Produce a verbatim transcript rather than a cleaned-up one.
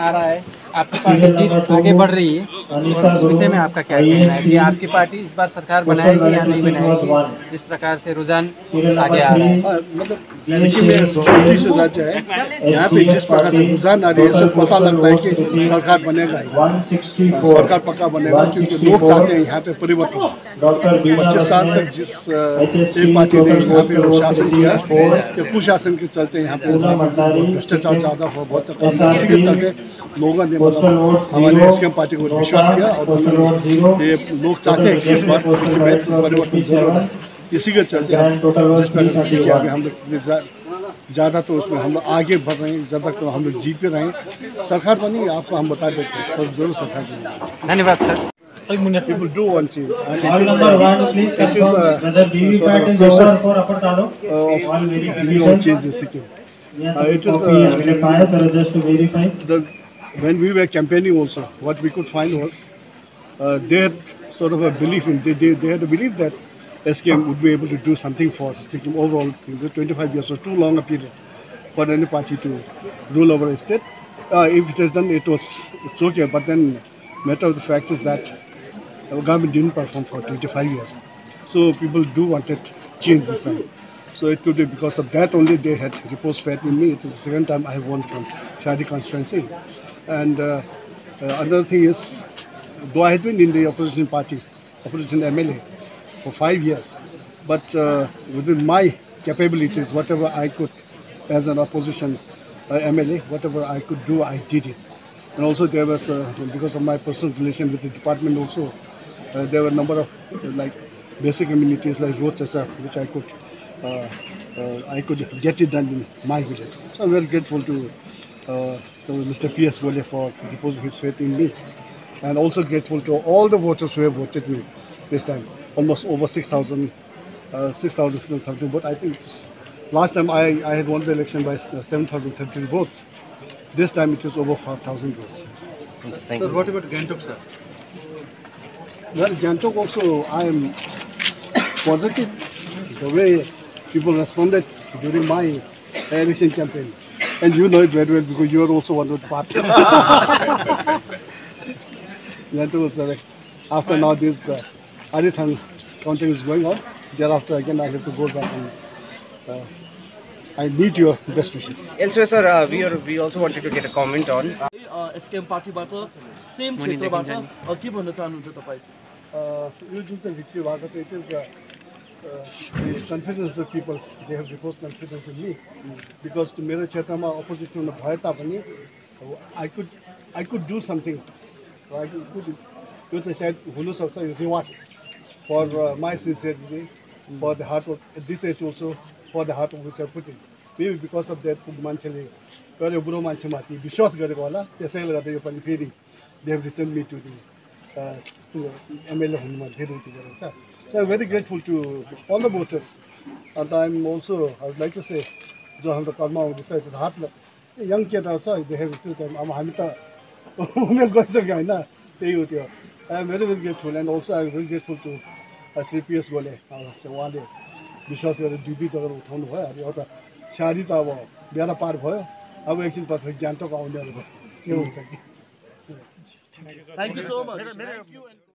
आ रहा है, आपकी पार्टी जीत आगे बढ़ रही है, और उस विषय में आपका क्या कहना है कि आपकी पार्टी इस बार सरकार बनाएगी या नहीं बनाएगी, जिस प्रकार से रुझान आगे आ रहा है? मतलब सिक्किम में चौंतीस राज्य है, यहाँ पे जिस प्रकार से रुझान आ रही है, सब पता लगता है कि सरकार बनेगा ही, सरकार पक्का बनेगा, क्योंकि लोग चाहते हैं यहाँ पे परिवर्तन। पच्चीस साल तक जिस एक पार्टी ने यहाँ पे शासन किया, या कुशासन के चलते यहाँ पे भ्रष्टाचार ज़्यादा हो, बहुत कम, इसी के चलते लोगों ने मतलब हमारे एस के एम पार्टी को विश्वास किया, और ये लोग चाहते हैं कि इस बार सिक्किम में परिवर्तन जरूर है। इसी के चलते हम जिस प्रकार से अभी हम लोग ज़्यादा तो उसमें हम लोग आगे बढ़ रहे हैं, ज़्यादा तो हम लोग जीत पे रहे हैं। सरकार बनी आपको हम बता देते हैं, सब जरूर सरकार बनी। धन्यवाद sir. People do one change, and it is, uh, it is a sort of process of doing one change in Sikkim. Uh, it is uh, the when we were campaigning also, what we could find was uh, they had sort of a belief in they, they, they had a belief that S K M would be able to do something for Sikkim overall. twenty-five years was too long a period for any party to rule over a state. Uh, if it has done, it was it's okay. But then, matter of the fact is that our government didn't perform for twenty-five years. So people do wanted change inside. So it could be because of that only they had reposed faith in me. It is the second time I have won from Shadi constituency. And uh, uh, another thing is, though I had been in the opposition party, opposition M L A for five years, but uh, within my capabilities, whatever I could as an opposition uh, M L A, whatever I could do, I did it. And also there was, uh, because of my personal relation with the department also, uh, there were a number of uh, like basic amenities like roads, et cetera, which I could, uh, uh, I could get it done in my village. So I'm very grateful to, uh, to Mister P S Gole for reposing his faith in me, and also grateful to all the voters who have voted me this time. Almost over six thousand, uh, six thousand something. But I think last time I, I had won the election by seven thousand thirty votes. This time it was over five thousand votes. Sir, you. What about Gantok, sir? Well, Gantok also, I am positive the way people responded during my election campaign. And you know it very well because you are also one of the party. Gantok was, uh, after now this uh, Adithang counting is going on, thereafter again I have to go back and uh, I need your best wishes. Elsewhere, sir, uh, we are we also wanted to get a comment on. S K M party बाटो same क्षेत्र बाटो के भन्न चाहनुहुन्छ तपाई? यो जुन चाहिँ victory भएको चाहिँ it is uh, uh, the confidence of the people. They have reposed confidence in me because to मेरो क्षेत्रमा opposition हुन भए तापनि I could I could do something. I could यो चाहिँ सायद हुन सक्छ reward for uh, my sincerity, for the hard work at this age also, for the hard work which I put in. Maybe because of that, मान्छेले गरे बुढो मान्छेमाथि विश्वास गरेको होला, त्यसैले गर्दा यो पनि फेरि they have returned me to the uh, to M L A हुनुमा धेरै उत्यो गरेको छ. So I'm very grateful to all the voters, and I'm also I would like to say जो हाम्रो कर्म आउँदैछ it is hard young केटाहरू छ, they have still time. अब हामी त उमेर गइसक्यो हैन, त्यही हो त्यो. I am very very grateful, and also I am very grateful to uh, Sri P S Gole. उहाँले विश्वास गरेर दुई दुई जग्गा उठाउनु भयो. अब एउटा शादी त अब बेला पार भयो, अब एकछिन पछि गान्तोक आउने रहेछ, के हुन्छ कि. Thank you so much. Thank you.